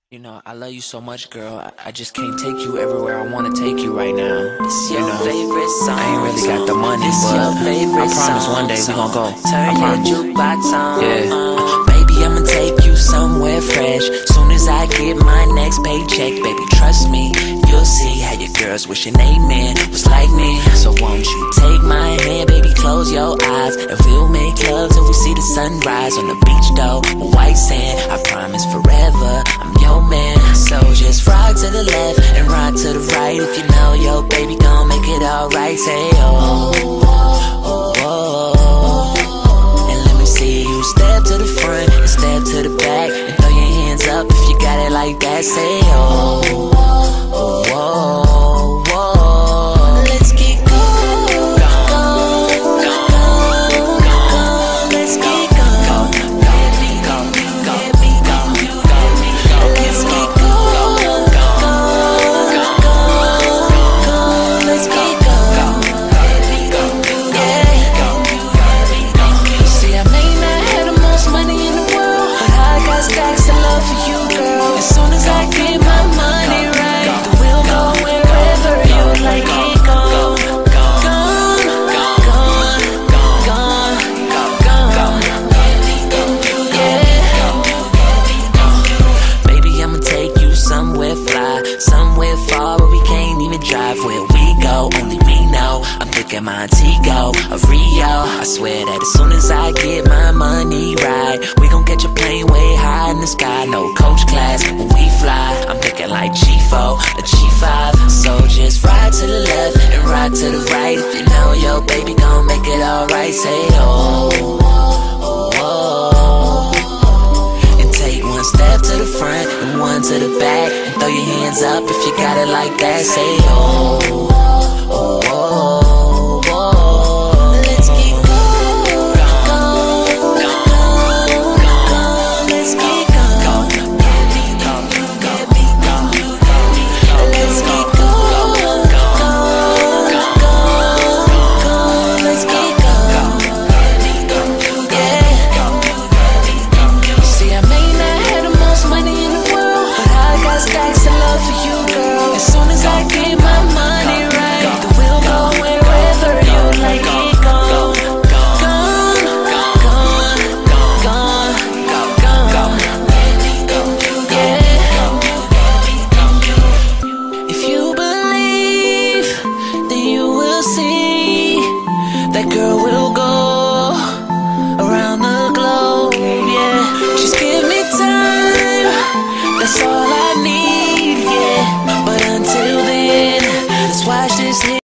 You know, I love you so much, girl. I just can't take you everywhere I want to take you right now. It's your favorite song. I ain't really got the money, It's but your favorite I promise song. one day we gon' go. Turn your jukebox on. Yeah. Baby, I'ma take you somewhere fresh. Soon as I get my next paycheck, baby, trust me, you'll see how your girls wishing they man was like me. So won't you take my hand, baby, close your eyes, and we'll make love till we see the sunrise on the beach, though, white sand. I promise forever, I'm your man. So just rock to the left and rock to the right. If you know your baby gon' make it alright, say oh, oh, oh. And let me see you step to the front and step to the back, and throw your hands up if you got it like that, say oh, oh, oh, oh. Let's get gone, gone, gone, gone. Let's get gone, baby, gone, baby, gone, let's get gone, gone, gone. Let's get gone, baby, yeah. See, I may not have the most money in the world, but I got stacks of love for you, girl. As soon as I get my money right, we'll go wherever you like it. Gone, gone, gone, gone, gone, yeah. Baby, I'ma take you somewhere fly, somewhere far where we can't even drive. Where we go, only we know. I'm thinking Montego of Rio. I swear that as soon as I get my money right, we gon' catch a plane way high in the sky. No coach class when we fly. I'm thinking like G4, a G5. So just ride to the left and ride to the right. If you know your baby gon' make it alright, say oh, oh, oh. And take one step to the front and one to the back, and throw your hands up if you got it like that, say oh, oh, oh.